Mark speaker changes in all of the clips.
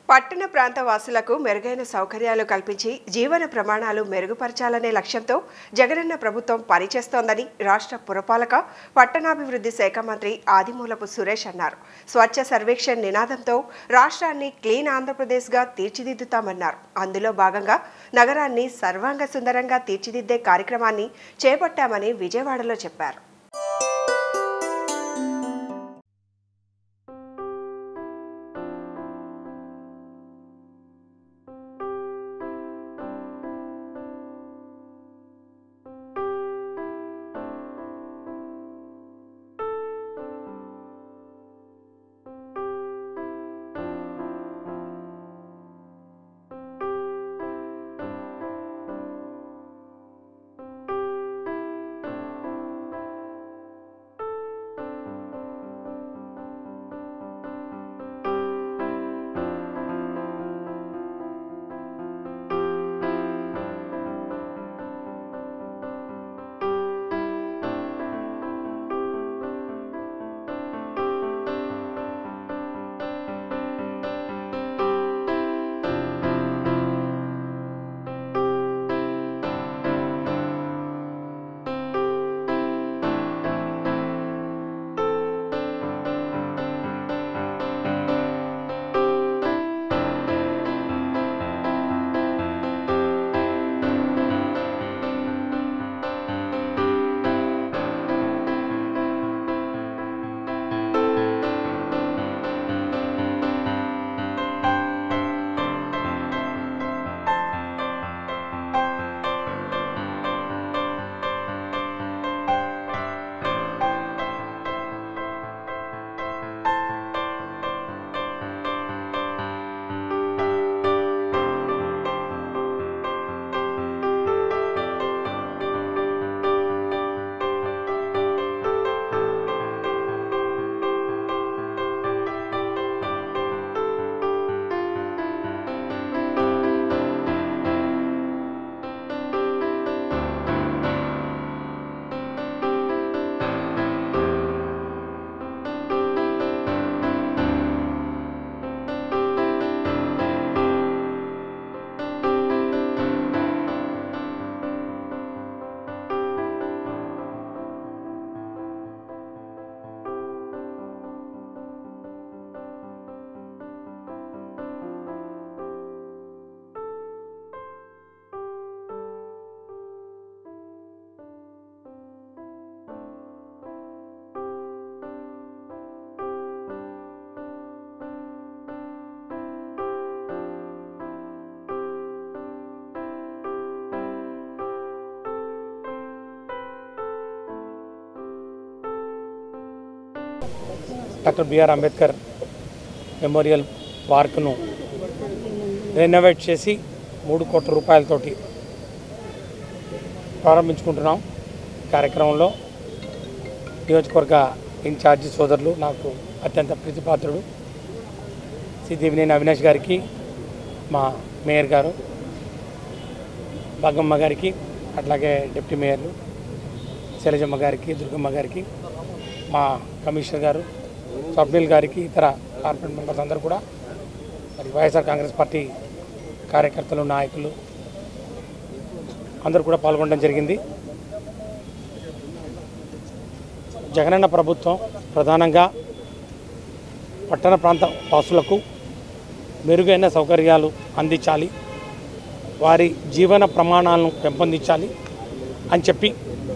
Speaker 1: పట్టణ ప్రాంత వాసులకు మెరుగైన సౌకర్యాలు కల్పించి జీవన ప్రమాణాలు మెరుగుపరచాలనే లక్ష్యంతో జగనన్న ప్రభుత్వం పనిచేస్తోందని రాష్ట్ర పురపాలక పట్టణాభివృద్ధి శాఖ మంత్రి ఆదిమూలపు సురేష్ అన్నారు. స్వచ్ఛ సర్వేక్షణ్ నినాదంతో రాష్ట్రాన్ని క్లీన్ ఆంధ్రప్రదేశ్గా తీర్చిదిద్దుతామన్నారు. అందులో భాగంగా నగరాన్ని సర్వాంగ సుందరంగా తీర్చిదిద్దే కార్యక్రమాన్ని చేపట్టామని విజయవాడలో చెప్పారు.
Speaker 2: డాక్టర్ బిఆర్ అంబేద్కర్ మెమోరియల్ పార్క్ను రెనోవేట్ చేసి 3 కోట్ల రూపాయలతోటి ప్రారంభించుకుంటున్నాం. కార్యక్రమంలో నియోజకవర్గ ఇన్ఛార్జి సోదరులు, నాకు అత్యంత ప్రీతిపాత్రుడు శ్రీ దేవినేని అవినాష్ గారికి, మా మేయర్ గారు భాగమ్మ గారికి, అట్లాగే డిప్యూటీ మేయర్లు శైలజమ్మ గారికి, దుర్గమ్మ గారికి, మా కమిషనర్ గారు స్వప్నిల్ గారికి, ఇతర కార్పొరేట్ మెంబర్స్ అందరూ కూడా, మరి వైఎస్ఆర్ కాంగ్రెస్ పార్టీ కార్యకర్తలు, నాయకులు అందరూ కూడా పాల్గొనడం జరిగింది. జగనన్న ప్రభుత్వం ప్రధానంగా పట్టణ ప్రాంత వాసులకు మెరుగైన సౌకర్యాలు అందించాలి, వారి జీవన ప్రమాణాలను పెంపొందించాలి అని చెప్పి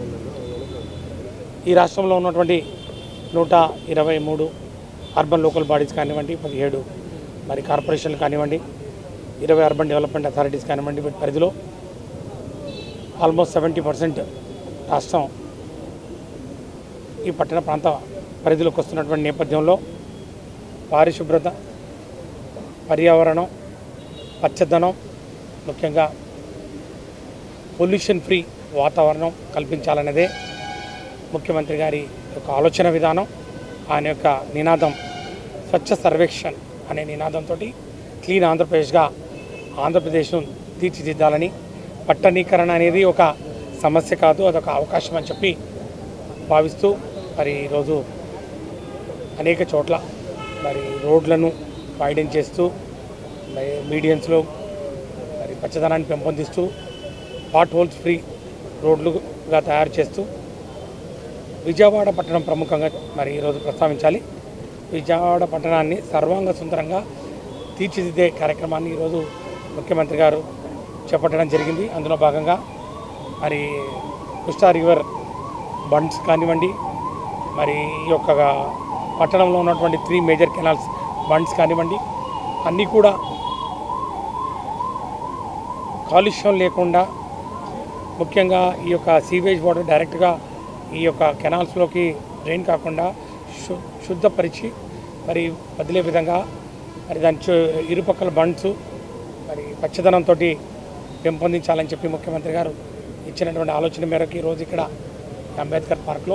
Speaker 2: ఈ రాష్ట్రంలో ఉన్నటువంటి 123 అర్బన్ లోకల్ బాడీస్ కానివ్వండి, 17 మరి కార్పొరేషన్లు కానివ్వండి, 20 అర్బన్ డెవలప్మెంట్ అథారిటీస్ కానివ్వండి, వీటి పరిధిలో ఆల్మోస్ట్ 70% రాష్ట్రం ఈ పట్టణ ప్రాంత పరిధిలోకి వస్తున్నటువంటి నేపథ్యంలో పారిశుభ్రత, పర్యావరణం, పచ్చదనం, ముఖ్యంగా పొల్యూషన్ ఫ్రీ వాతావరణం కల్పించాలన్నదే ముఖ్యమంత్రి గారి యొక్క ఆలోచన విధానం. ఆయన యొక్క నినాదం స్వచ్ఛ సర్వేక్షణ్ అనే నినాదంతో క్లీన్ ఆంధ్రప్రదేశ్గా ఆంధ్రప్రదేశ్ను తీర్చిదిద్దాలని, పట్టణీకరణ అనేది ఒక సమస్య కాదు, అదొక అవకాశం అని చెప్పి భావిస్తూ మరి ఈరోజు అనేక చోట్ల మరి రోడ్లను వైడెన్ చేస్తూ మీడియన్స్లో మరి పచ్చదనాన్ని పెంపొందిస్తూ పాట్ హోల్స్ ఫ్రీ రోడ్లుగా తయారు చేస్తూ విజయవాడ పట్టణం ప్రముఖంగా మరి ఈరోజు ప్రస్తావించాలి. విజయవాడ పట్టణాన్ని సర్వాంగ సుందరంగా తీర్చిదిద్దే కార్యక్రమాన్ని ఈరోజు ముఖ్యమంత్రి గారు చేపట్టడం జరిగింది. అందులో భాగంగా మరి కృష్ణా రివర్ బండ్స్ కానివ్వండి, మరి ఈ యొక్క పట్టణంలో ఉన్నటువంటి 3 మేజర్ కెనాల్స్ బండ్స్ కానివ్వండి, అన్నీ కూడా కాలుష్యం లేకుండా, ముఖ్యంగా ఈ యొక్క సీవేజ్ వాటర్ డైరెక్ట్గా ఈ యొక్క కెనాల్స్లోకి డ్రైన్ కాకుండా శుద్ధపరిచి మరి వదిలే విధంగా మరి దాని ఇరుపక్కల బండ్స్ మరి పచ్చదనంతో పెంపొందించాలని చెప్పి ముఖ్యమంత్రి గారు ఇచ్చినటువంటి ఆలోచన మేరకు ఈరోజు ఇక్కడ అంబేద్కర్ పార్క్లో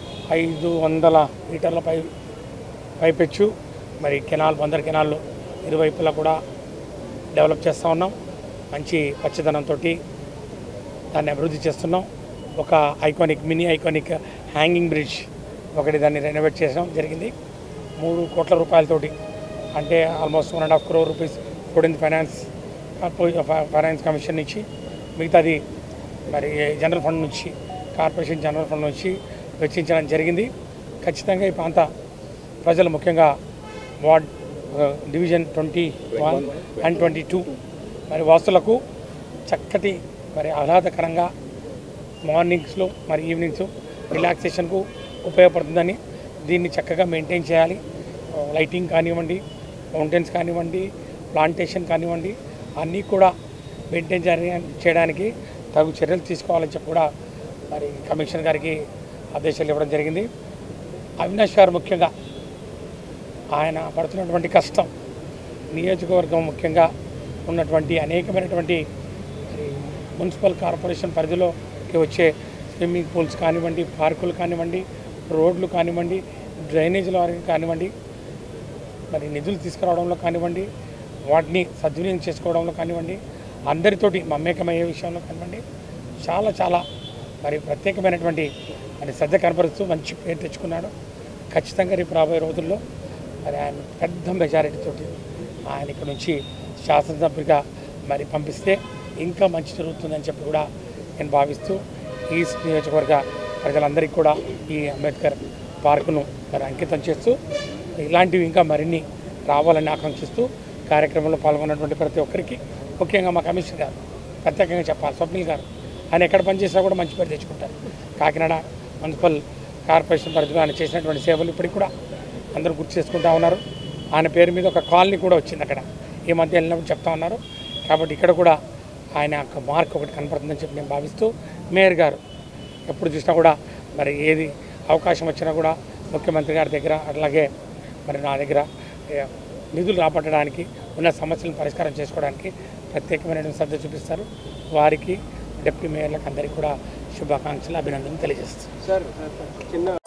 Speaker 2: 500 మీటర్ల పైపెచ్చు మరి కెనాల్ 100 కెనాల్లో ఇరువైపులా కూడా డెవలప్ చేస్తూ ఉన్నాం. మంచి పచ్చదనంతో దాన్ని అభివృద్ధి చేస్తున్నాం. ఒక మినీ ఐకానిక్ హ్యాంగింగ్ బ్రిడ్జ్ ఒకటి దాన్ని రెనోవేట్ చేయడం జరిగింది 3 కోట్ల రూపాయలతోటి. అంటే ఆల్మోస్ట్ 1.5 crore రూపీస్ కూడింది ఫైనాన్స్ కమిషన్ నుంచి, మిగతాది మరి జనరల్ ఫండ్ నుంచి, కార్పొరేషన్ జనరల్ ఫండ్ నుంచి వెచ్చించడం జరిగింది. ఖచ్చితంగా ఈ ప్రాంత ప్రజలు, ముఖ్యంగా వార్డ్ డివిజన్ 21 and 22 మరి వాసులకు చక్కటి మరి ఆహ్లాదకరంగా మార్నింగ్స్లో మరి ఈవినింగ్స్ రిలాక్సేషన్కు ఉపయోగపడుతుందని దీన్ని చక్కగా మెయింటైన్ చేయాలి. లైటింగ్ కానివ్వండి, ఫౌంటైన్స్ కానివ్వండి, ప్లాంటేషన్ కానివ్వండి, అన్నీ కూడా మెయింటైన్ చేయడానికి తగు చర్యలు తీసుకోవాలని చెప్పి కూడా మరి కమిషనర్ గారికి ఆదేశాలు ఇవ్వడం జరిగింది. అవినాష్ గారు ముఖ్యంగా ఆయన పడుతున్నటువంటి కష్టం, నియోజకవర్గం ముఖ్యంగా ఉన్నటువంటి అనేకమైనటువంటి మున్సిపల్ కార్పొరేషన్ పరిధిలోకి వచ్చే స్విమ్మింగ్ పూల్స్ కానివ్వండి, పార్కులు కానివ్వండి, రోడ్లు కానివ్వండి, డ్రైనేజీల వారికి కానివ్వండి, మరి నిధులు తీసుకురావడంలో కానివ్వండి, వాటిని సద్వినియోగం చేసుకోవడంలో కానివ్వండి, అందరితోటి మమేకమయ్యే విషయంలో కానివ్వండి, చాలా మరి ప్రత్యేకమైనటువంటి మరి శ్రద్ధ కనపరుస్తూ మంచి పేరు తెచ్చుకున్నాడు. ఖచ్చితంగా రేపు రాబోయే రోజుల్లో మరి ఆయన పెద్ద మెజారిటీతోటి ఆయన ఇక్కడ నుంచి శాసనసభ్యుడిగా మరి పంపిస్తే ఇంకా మంచి జరుగుతుందని చెప్పి కూడా నేను భావిస్తూ ఈస్ట్ నియోజకవర్గ ప్రజలందరికీ కూడా ఈ అంబేద్కర్ పార్కును మరి అంకితం చేస్తూ ఇలాంటివి ఇంకా మరిన్ని రావాలని ఆకాంక్షిస్తూ కార్యక్రమంలో పాల్గొన్నటువంటి ప్రతి ఒక్కరికి, ముఖ్యంగా మా కమిషనర్ గారు ప్రత్యేకంగా చెప్పాలి, స్వప్నిల్ గారు, ఆయన ఎక్కడ పనిచేసినా కూడా మంచి పేరు తెచ్చుకుంటారు. కాకినాడ మున్సిపల్ కార్పొరేషన్ పరిధిలో ఆయన చేసినటువంటి సేవలు ఇప్పటికి కూడా అందరూ గుర్తు చేసుకుంటూ ఉన్నారు. ఆయన పేరు మీద ఒక కాలనీ కూడా వచ్చింది అక్కడ, ఈ మధ్య వెళ్ళినప్పుడు చెప్తా ఉన్నారు. కాబట్టి ఇక్కడ కూడా ఆయన యొక్క మార్క్ ఒకటి కనపడుతుందని చెప్పి నేను భావిస్తూ, మేయర్ గారు ఎప్పుడు చూసినా కూడా మరి ఏది అవకాశం వచ్చినా కూడా ముఖ్యమంత్రి గారి దగ్గర, అట్లాగే మరి నా దగ్గర నిధులు రాబట్టడానికి, ఉన్న సమస్యలను పరిష్కారం చేసుకోవడానికి ప్రత్యేకమైన శ్రద్ధ చూపిస్తారు. వారికి డిప్యూటీ మేయర్లకు అందరికీ కూడా శుభాకాంక్షలు, అభినందనలు తెలియజేస్తారు.